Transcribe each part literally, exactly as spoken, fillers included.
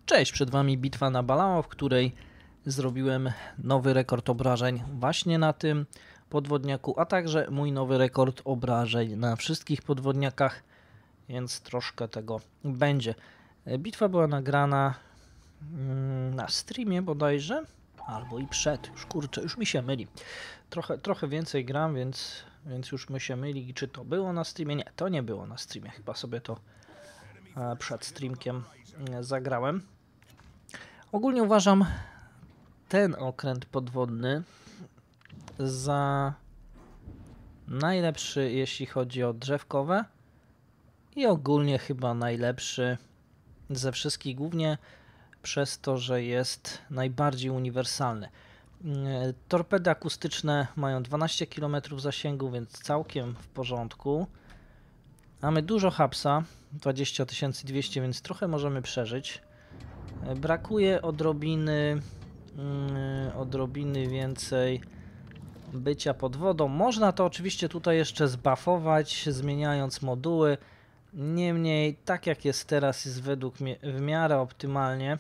Cześć, przed Wami bitwa na Balao, w której zrobiłem nowy rekord obrażeń właśnie na tym podwodniaku, a także mój nowy rekord obrażeń na wszystkich podwodniakach, więc troszkę tego będzie. Bitwa była nagrana na streamie bodajże, albo i przed, już kurczę, już mi się myli. Trochę, trochę więcej gram, więc, więc już mi się myli, czy to było na streamie. Nie, to nie było na streamie, chyba sobie to przed streamkiem zagrałem. Ogólnie uważam ten okręt podwodny za najlepszy, jeśli chodzi o drzewkowe i ogólnie chyba najlepszy ze wszystkich, głównie przez to, że jest najbardziej uniwersalny. Torpedy akustyczne mają dwanaście kilometrów zasięgu, więc całkiem w porządku. Mamy dużo hapsa, dwadzieścia tysięcy dwieście, więc trochę możemy przeżyć. Brakuje odrobiny, yy, odrobiny więcej bycia pod wodą. Można to oczywiście tutaj jeszcze zbuffować, zmieniając moduły. Niemniej, tak jak jest teraz, jest według mnie w miarę optymalnie.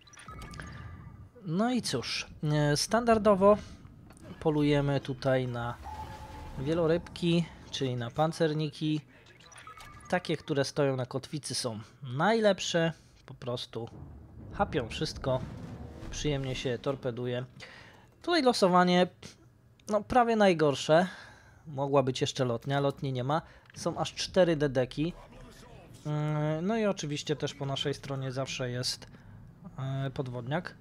No i cóż, yy, standardowo polujemy tutaj na wielorybki, czyli na pancerniki. Takie, które stoją na kotwicy, są najlepsze. Po prostu hapią wszystko, przyjemnie się torpeduje. Tutaj losowanie, no prawie najgorsze. Mogła być jeszcze lotnia, lotni nie ma. Są aż cztery dedeki. No i oczywiście też po naszej stronie zawsze jest podwodniak.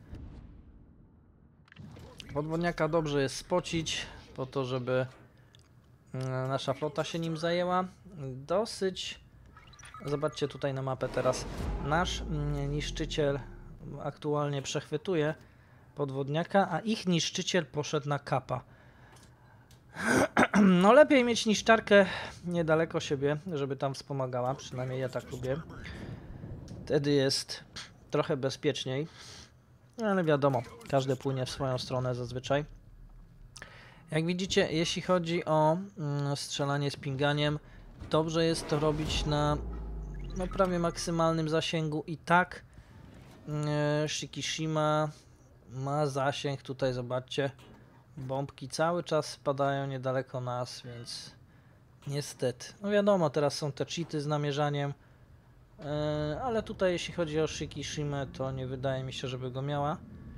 Podwodniaka dobrze jest spocić, po to, żeby nasza flota się nim zajęła. Dosyć... Zobaczcie tutaj na mapę teraz. Nasz niszczyciel aktualnie przechwytuje podwodniaka, a ich niszczyciel poszedł na kapa. No lepiej mieć niszczarkę niedaleko siebie, żeby tam wspomagała. Przynajmniej ja tak lubię. Wtedy jest trochę bezpieczniej. Ale wiadomo, każdy płynie w swoją stronę zazwyczaj. Jak widzicie, jeśli chodzi o mm, strzelanie z pinganiem, dobrze jest to robić na no, prawie maksymalnym zasięgu i tak yy, Shikishima ma zasięg, tutaj zobaczcie, bombki cały czas spadają niedaleko nas, więc niestety, no wiadomo, teraz są te cheaty z namierzaniem, yy, ale tutaj jeśli chodzi o Shikishimę, to nie wydaje mi się, żeby go miała.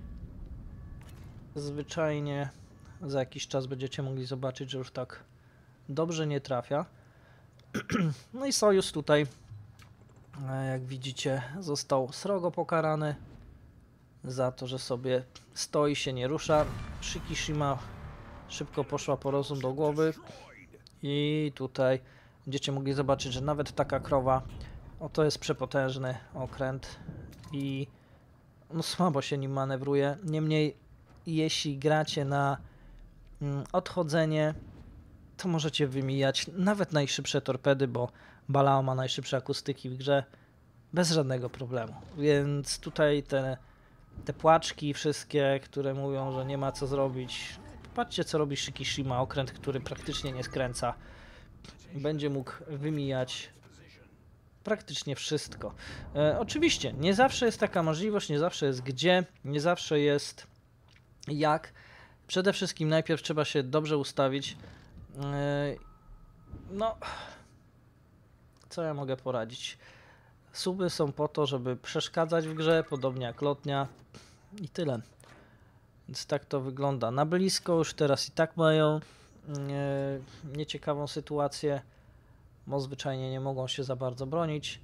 Zwyczajnie za jakiś czas będziecie mogli zobaczyć, że już tak dobrze nie trafia. No i Sojusz tutaj, jak widzicie, został srogo pokarany za to, że sobie stoi, się nie rusza. Shikishima szybko poszła po rozum do głowy i tutaj będziecie mogli zobaczyć, że nawet taka krowa, oto jest przepotężny okręt i no słabo się nim manewruje. Niemniej jeśli gracie na mm, odchodzenie, to możecie wymijać nawet najszybsze torpedy, bo Balao ma najszybsze akustyki w grze bez żadnego problemu. Więc tutaj te, te płaczki wszystkie, które mówią, że nie ma co zrobić. Patrzcie, co robi Shikishima, okręt, który praktycznie nie skręca. Będzie mógł wymijać praktycznie wszystko. E, oczywiście, nie zawsze jest taka możliwość, nie zawsze jest gdzie, nie zawsze jest jak. Przede wszystkim najpierw trzeba się dobrze ustawić. E, no... Co ja mogę poradzić? Suby są po to, żeby przeszkadzać w grze, podobnie jak lotnia i tyle. Więc tak to wygląda. Na blisko już teraz i tak mają nie, nieciekawą sytuację, bo zwyczajnie nie mogą się za bardzo bronić.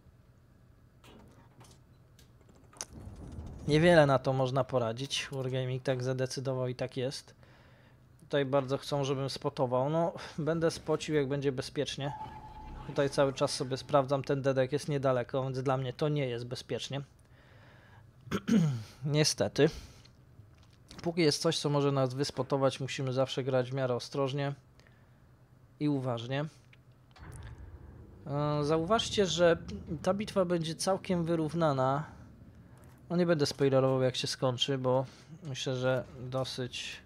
Niewiele na to można poradzić. Wargaming tak zadecydował i tak jest. Tutaj bardzo chcą, żebym spotował. No, będę spocił, jak będzie bezpiecznie. Tutaj cały czas sobie sprawdzam, ten dedek jest niedaleko, więc dla mnie to nie jest bezpiecznie. Niestety. Póki jest coś, co może nas wyspotować, musimy zawsze grać w miarę ostrożnie i uważnie. Zauważcie, że ta bitwa będzie całkiem wyrównana. No nie będę spoilerował, jak się skończy, bo myślę, że dosyć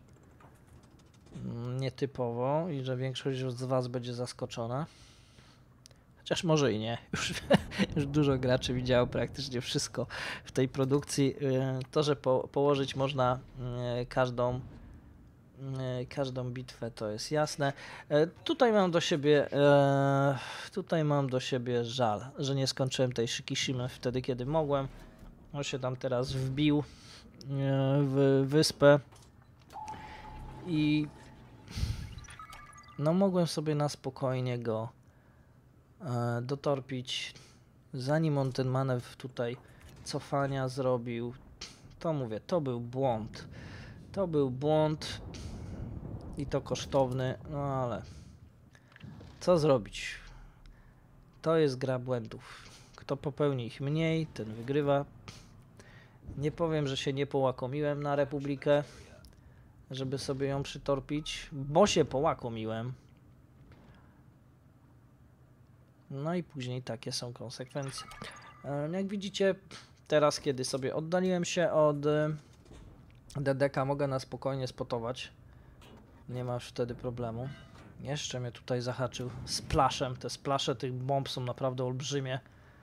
nietypowo i że większość z Was będzie zaskoczona. Chociaż może i nie. Już, już dużo graczy widziało praktycznie wszystko w tej produkcji. To, że po, położyć można każdą, każdą bitwę, to jest jasne. Tutaj mam do siebie tutaj mam do siebie żal, że nie skończyłem tej Shikishimy wtedy, kiedy mogłem. On się tam teraz wbił w wyspę i no mogłem sobie na spokojnie go e, dotorpić, zanim on ten manewr tutaj cofania zrobił. To mówię, to był błąd. To był błąd i to kosztowny, no ale co zrobić? To jest gra błędów. Kto popełni ich mniej, ten wygrywa. Nie powiem, że się nie połakomiłem na Republikę, żeby sobie ją przytorpić, bo się połakomiłem. No i później takie są konsekwencje. Jak widzicie, teraz kiedy sobie oddaliłem się od D D K, mogę na spokojnie spotować. Nie ma już wtedy problemu. Jeszcze mnie tutaj zahaczył splashem. Te splasze tych bomb są naprawdę olbrzymie.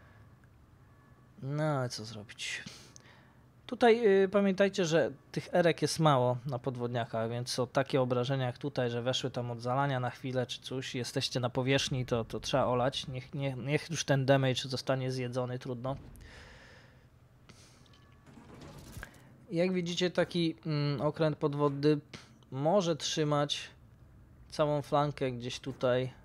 No ale co zrobić? Tutaj y, pamiętajcie, że tych erek jest mało na podwodniakach, więc o takie obrażenia jak tutaj, że weszły tam od zalania na chwilę czy coś, jesteście na powierzchni, to, to trzeba olać. Niech, niech, niech już ten damage zostanie zjedzony, trudno. Jak widzicie, taki mm, okręt podwodny może trzymać całą flankę gdzieś tutaj yy,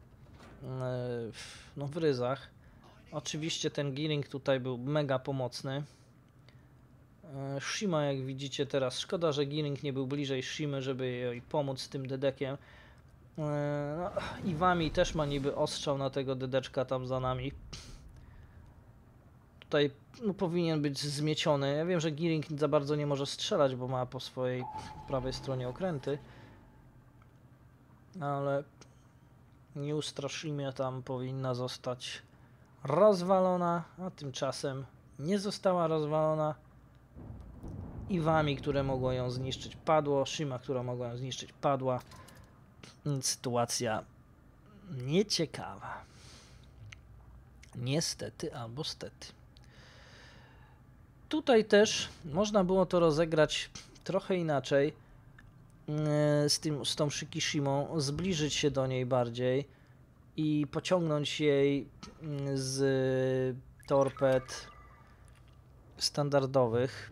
no w ryzach. Oczywiście ten gearing tutaj był mega pomocny. Shima, jak widzicie teraz, szkoda, że Gearing nie był bliżej Shimy, żeby jej pomóc z tym dedekiem. No, Iwami też ma niby ostrzał na tego dedeczka tam za nami. Tutaj no, powinien być zmieciony. Ja wiem, że Gearing za bardzo nie może strzelać, bo ma po swojej prawej stronie okręty. Ale Neustra Shimie tam powinna zostać rozwalona, a tymczasem nie została rozwalona. Iwami, które mogło ją zniszczyć, padło. Shima, która mogła ją zniszczyć, padła. Sytuacja nieciekawa. Niestety albo stety. Tutaj też można było to rozegrać trochę inaczej. Z, tym, z tą Shikishimą, zbliżyć się do niej bardziej i pociągnąć jej z torped standardowych.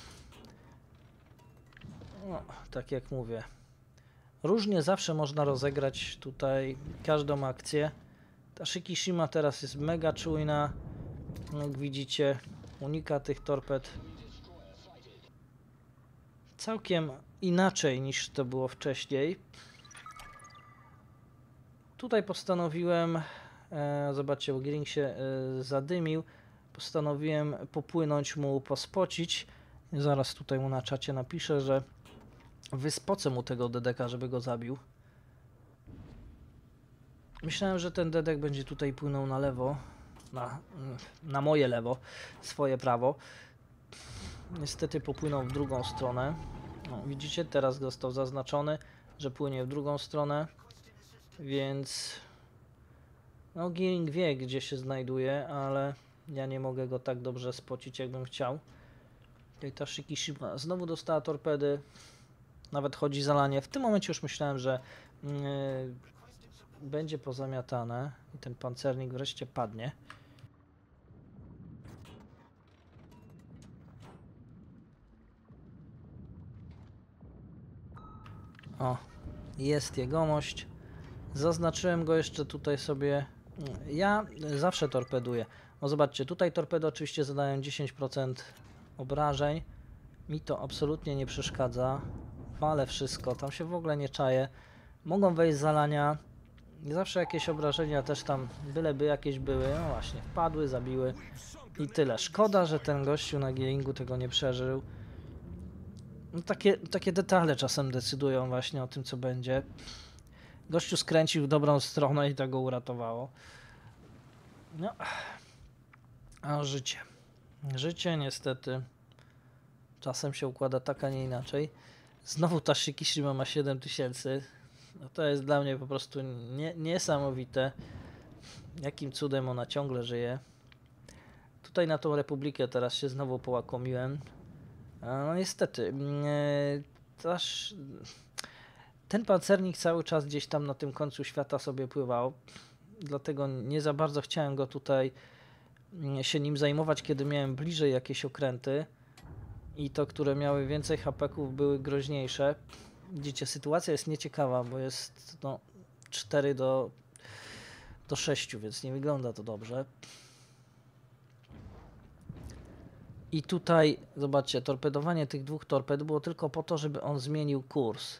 No, tak jak mówię, różnie zawsze można rozegrać tutaj każdą akcję. Ta Shikishima teraz jest mega czujna, jak widzicie, unika tych torped całkiem inaczej niż to było wcześniej. Tutaj postanowiłem, e, zobaczcie, bo Gearing się e, zadymił, postanowiłem popłynąć mu, pospocić. Zaraz tutaj mu na czacie napiszę, że wyspocę mu tego dedeka, żeby go zabił. Myślałem, że ten dedek będzie tutaj płynął na lewo, na, na moje lewo, swoje prawo. Niestety popłynął w drugą stronę. No, widzicie, teraz został zaznaczony, że płynie w drugą stronę, więc no Gearing wie, gdzie się znajduje, ale ja nie mogę go tak dobrze spocić, jakbym chciał. Tutaj ta Shikishima znowu dostała torpedy, nawet chodzi zalanie. W tym momencie już myślałem, że yy, będzie pozamiatane i ten pancernik wreszcie padnie. O, jest jegomość. Zaznaczyłem go jeszcze tutaj sobie. Ja zawsze torpeduję. No zobaczcie, tutaj torpedy oczywiście zadają dziesięć procent obrażeń. Mi to absolutnie nie przeszkadza. Walę wszystko, tam się w ogóle nie czaję. Mogą wejść zalania. Zawsze jakieś obrażenia też tam, byleby jakieś były. No właśnie, wpadły, zabiły i tyle. Szkoda, że ten gościu na Gearingu tego nie przeżył. No takie, takie detale czasem decydują właśnie o tym, co będzie. Gościu skręcił w dobrą stronę i to go uratowało. No, a życie. Życie niestety czasem się układa tak, a nie inaczej. Znowu ta Shikishima ma siedem tysięcy. No to jest dla mnie po prostu nie, niesamowite. jakim cudem ona ciągle żyje. Tutaj na tą Republikę teraz się znowu połakomiłem. No niestety, aż ten pancernik cały czas gdzieś tam na tym końcu świata sobie pływał, dlatego nie za bardzo chciałem go tutaj się nim zajmować, kiedy miałem bliżej jakieś okręty i to, które miały więcej hapeków, były groźniejsze. Widzicie, sytuacja jest nieciekawa, bo jest no, cztery do sześciu, więc nie wygląda to dobrze. I tutaj, zobaczcie, torpedowanie tych dwóch torped było tylko po to, żeby on zmienił kurs.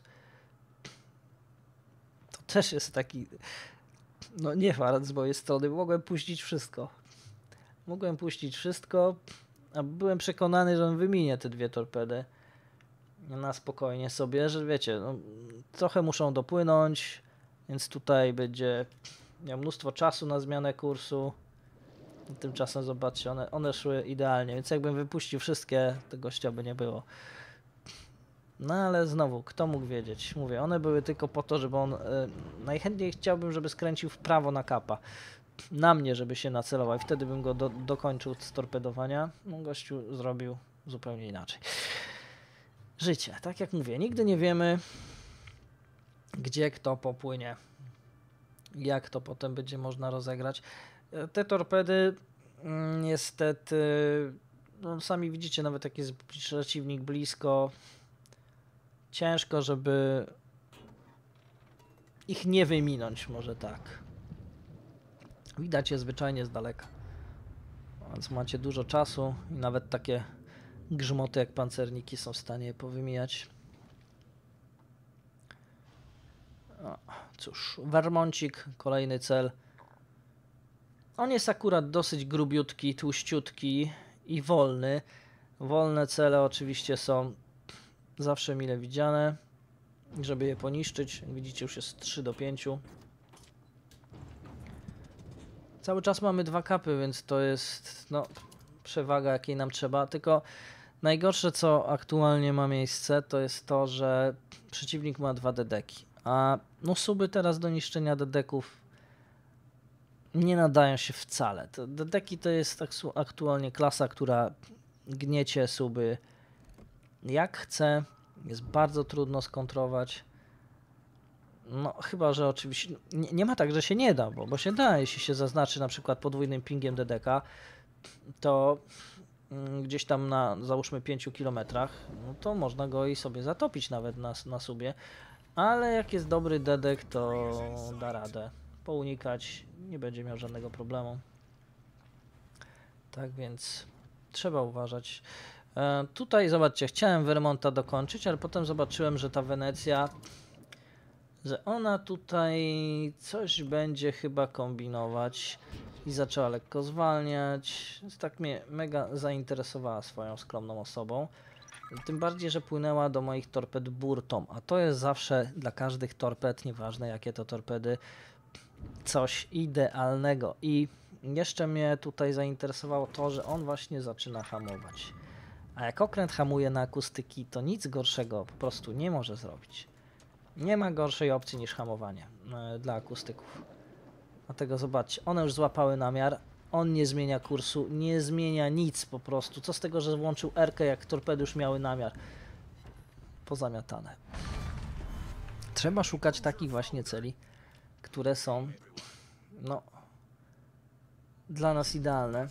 To też jest taki, no nie fart z mojej strony, mogłem puścić wszystko. Mogłem puścić wszystko, a byłem przekonany, że on wyminie te dwie torpedy na spokojnie sobie, że wiecie, no, trochę muszą dopłynąć, więc tutaj będzie miał mnóstwo czasu na zmianę kursu. Tymczasem zobaczcie, one, one szły idealnie, więc jakbym wypuścił wszystkie, to gościa by nie było. No ale znowu, kto mógł wiedzieć? Mówię, one były tylko po to, żeby on... Y, najchętniej chciałbym, żeby skręcił w prawo na kapa. Na mnie, żeby się nacelował i wtedy bym go do, dokończył z torpedowania. No gościu zrobił zupełnie inaczej. Życie, tak jak mówię, nigdy nie wiemy, gdzie kto popłynie. Jak to potem będzie można rozegrać. Te torpedy niestety, no sami widzicie, nawet jak jest przeciwnik blisko, ciężko, żeby ich nie wyminąć, może tak. Widać je zwyczajnie z daleka. Więc macie dużo czasu i nawet takie grzmoty jak pancerniki są w stanie je powymijać. O, cóż, Wermoncik, kolejny cel. On jest akurat dosyć grubiutki, tłuściutki i wolny. Wolne cele oczywiście są zawsze mile widziane, żeby je poniszczyć. Widzicie, już jest trzy do pięciu. Cały czas mamy dwa kapy, więc to jest no, przewaga, jakiej nam trzeba. Tylko najgorsze, co aktualnie ma miejsce, to jest to, że przeciwnik ma dwa dedeki. A no suby teraz do niszczenia dedeków nie nadają się wcale. Te dedeki to jest aktualnie klasa, która gniecie suby jak chce. Jest bardzo trudno skontrować. No chyba, że oczywiście nie, nie ma tak, że się nie da, bo, bo się da. Jeśli się zaznaczy na przykład podwójnym pingiem dedeka, to mm, gdzieś tam na załóżmy pięciu kilometrach, no to można go i sobie zatopić nawet na, na subie. Ale jak jest dobry dedek, to da radę pounikać, nie będzie miał żadnego problemu. Tak więc trzeba uważać. E, tutaj zobaczcie, chciałem Vermonta dokończyć, ale potem zobaczyłem, że ta Wenecja, że ona tutaj coś będzie chyba kombinować i zaczęła lekko zwalniać. Więc tak mnie mega zainteresowała swoją skromną osobą. Tym bardziej, że płynęła do moich torped burtą, a to jest zawsze dla każdych torped, nieważne jakie to torpedy, coś idealnego. I jeszcze mnie tutaj zainteresowało to, że on właśnie zaczyna hamować. A jak okręt hamuje na akustyki, to nic gorszego po prostu nie może zrobić. Nie ma gorszej opcji niż hamowanie yy, dla akustyków. Dlatego zobaczcie, one już złapały namiar. On nie zmienia kursu, nie zmienia nic po prostu. Co z tego, że włączył erkę, jak torpedy już miały namiar? Pozamiatane. Trzeba szukać takich właśnie celi, które są no dla nas idealne.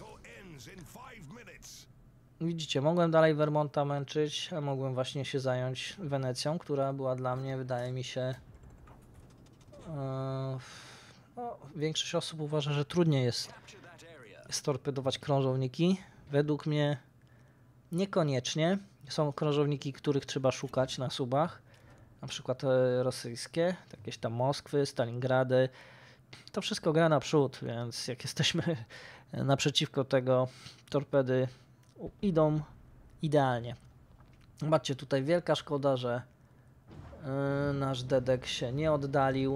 Widzicie, mogłem dalej Vermonta męczyć, a mogłem właśnie się zająć Wenecją, która była dla mnie, wydaje mi się, yy, no, większość osób uważa, że trudniej jest storpedować krążowniki. Według mnie niekoniecznie. Są krążowniki, których trzeba szukać na subach, na przykład rosyjskie, jakieś tam Moskwy, Stalingrady. To wszystko gra naprzód, więc jak jesteśmy naprzeciwko tego, torpedy idą idealnie. Zobaczcie, tutaj wielka szkoda, że yy, nasz dedek się nie oddalił.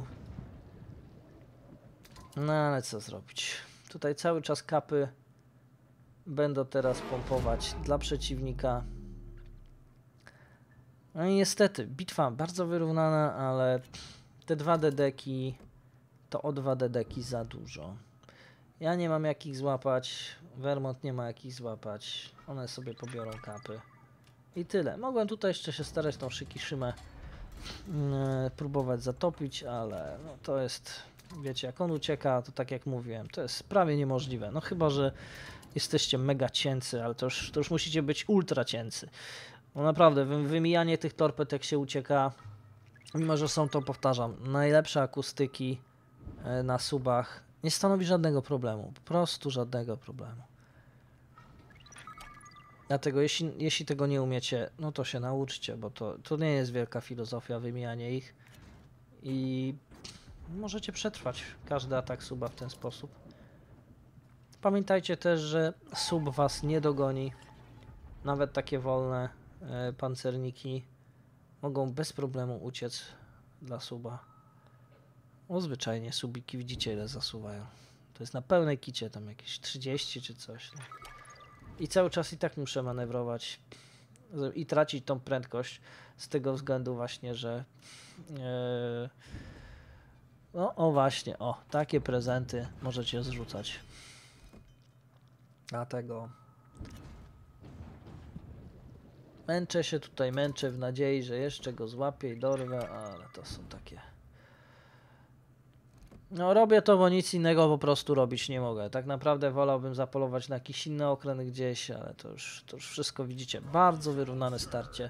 No ale co zrobić? Tutaj cały czas kapy będą teraz pompować dla przeciwnika. No i niestety, bitwa bardzo wyrównana, ale te dwa dedeki to o dwa dedeki za dużo. Ja nie mam jak ich złapać, Vermont nie ma jak ich złapać, one sobie pobiorą kapy. I tyle. Mogłem tutaj jeszcze się starać tą Shikishimę yy, próbować zatopić, ale no to jest, wiecie, jak on ucieka, to tak jak mówiłem, to jest prawie niemożliwe. No chyba, że jesteście mega cięcy, ale to już, to już musicie być ultra cięcy. No naprawdę, wy, wymijanie tych torped jak się ucieka, mimo że są to, powtarzam, najlepsze akustyki yy, na subach, nie stanowi żadnego problemu, po prostu żadnego problemu. Dlatego jeśli, jeśli tego nie umiecie, no to się nauczcie, bo to, to nie jest wielka filozofia wymijanie ich i możecie przetrwać każdy atak suba w ten sposób. Pamiętajcie też, że sub was nie dogoni. Nawet takie wolne e, pancerniki mogą bez problemu uciec dla suba. O, zwyczajnie subiki widzicie ile zasuwają. To jest na pełnej kicie, tam jakieś trzydzieści czy coś. No. I cały czas i tak muszę manewrować i tracić tą prędkość z tego względu właśnie, że yy, no o właśnie, o takie prezenty możecie zrzucać. Dlatego męczę się tutaj, męczę w nadziei, że jeszcze go złapię i dorwę, ale to są takie... No robię to, bo nic innego po prostu robić nie mogę. Tak naprawdę wolałbym zapolować na jakiś inny okręt gdzieś, ale to już, to już wszystko widzicie. Bardzo wyrównane starcie.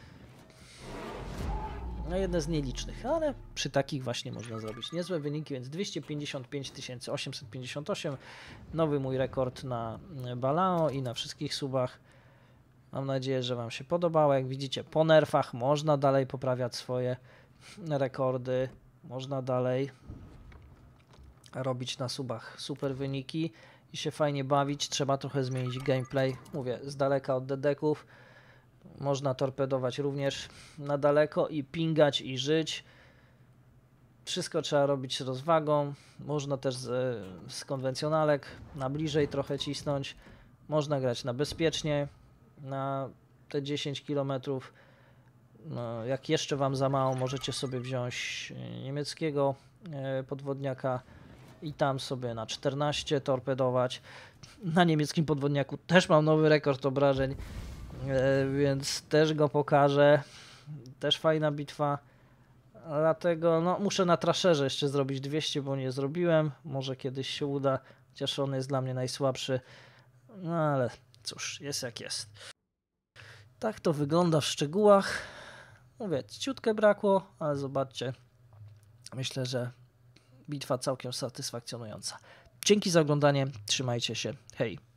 No jedne z nielicznych, ale przy takich właśnie można zrobić niezłe wyniki, więc dwieście pięćdziesiąt pięć tysięcy osiemset pięćdziesiąt osiem. Nowy mój rekord na Balao i na wszystkich subach. Mam nadzieję, że wam się podobało. Jak widzicie, po nerfach można dalej poprawiać swoje rekordy. Można dalej robić na subach super wyniki i się fajnie bawić. Trzeba trochę zmienić gameplay. Mówię, z daleka od dedeków. Można torpedować również na daleko i pingać i żyć. Wszystko trzeba robić z rozwagą. Można też z, z konwencjonalek na bliżej trochę cisnąć. Można grać na bezpiecznie na te dziesięć kilometrów. No, jak jeszcze wam za mało, możecie sobie wziąć niemieckiego podwodniaka i tam sobie na czternaście torpedować. Na niemieckim podwodniaku też mam nowy rekord obrażeń, więc też go pokażę. Też fajna bitwa. Dlatego no, muszę na Trasherze jeszcze zrobić dwieście, bo nie zrobiłem. Może kiedyś się uda, chociaż on jest dla mnie najsłabszy. No ale cóż, jest jak jest. Tak to wygląda w szczegółach. Mówię, ciutkę brakło, ale zobaczcie. Myślę, że bitwa całkiem satysfakcjonująca. Dzięki za oglądanie. Trzymajcie się. Hej.